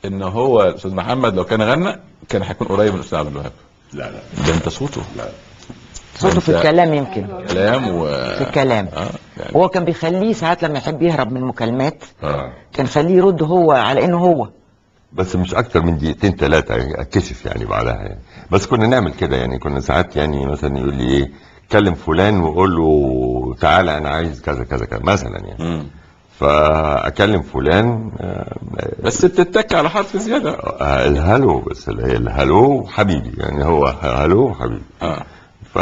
ان هو الاستاذ محمد لو كان غنى كان هيكون قريب من الاستاذ عبد الوهاب. لا ده انت صوته. لا صوته في الكلام يمكن. كلام في الكلام. يعني. هو كان بيخليه ساعات لما يحب يهرب من المكالمات كان خليه يرد هو على انه هو. بس مش اكتر من دقيقتين ثلاثه اتكشف يعني بعدها يعني. بس كنا نعمل كده يعني، كنا ساعات يعني مثلا يقول لي ايه كلم فلان وقول له تعالى انا عايز كذا كذا كذا مثلا يعني. فاكلم فلان بس بتتك على حرف زياده. الهلو، بس الهلو حبيبي يعني، هو هلو حبيبي. ف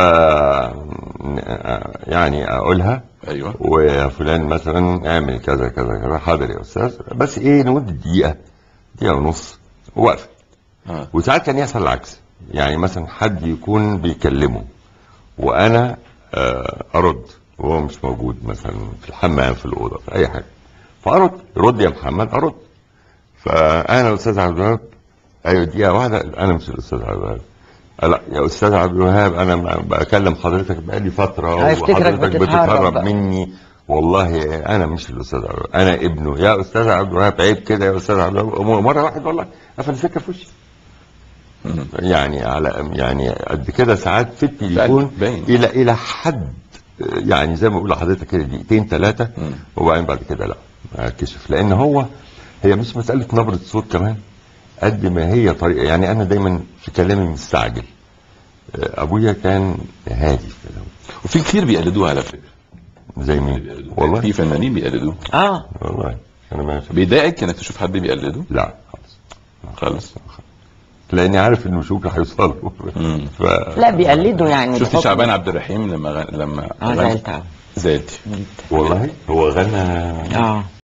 يعني اقولها ايوه وفلان مثلا اعمل كذا كذا كذا، حاضر يا استاذ، بس ايه نمد دقيقه دقيقه ونص وقف. وساعات كان يحصل العكس، يعني مثلا حد يكون بيكلمه وانا ارد وهو مش موجود، مثلا في الحمام في الاوضه في اي حاجه، فارد رد يا محمد ارد. فانا الاستاذ عبد الوهاب، ايوه دقيقه واحده، انا مش الاستاذ عبد الوهاب. لا يا استاذ عبد الوهاب انا بكلم حضرتك بقالي فتره وحضرتك بتتهرب مني، والله انا مش الاستاذ عبد الوهاب، انا ابنه يا استاذ عبد الوهاب، عيب كده يا استاذ عبد الوهاب. مره واحد والله قفل السكه في وشي يعني، على يعني قد كده ساعات في التليفون الى حد يعني زي ما بقول لحضرتك كده دقيقتين ثلاثه، وبعدين بعد كده لا كشف. لان هي مش مساله نبره صوت كمان قد ما هي طريقه. يعني انا دايما في كلامي مستعجل، ابويا كان هادي كده. وفي كتير بيقلدوه على فكره. زي مين؟ والله في فنانين بيقلدوه. والله انا ما بيضايقك انك تشوف حد بيقلده؟ لا خالص لاني عارف انه شوك هيوصل لا بيقلدوا يعني. شفت شعبان عبد الرحيم لما زعلت زعلتي والله. هو غنى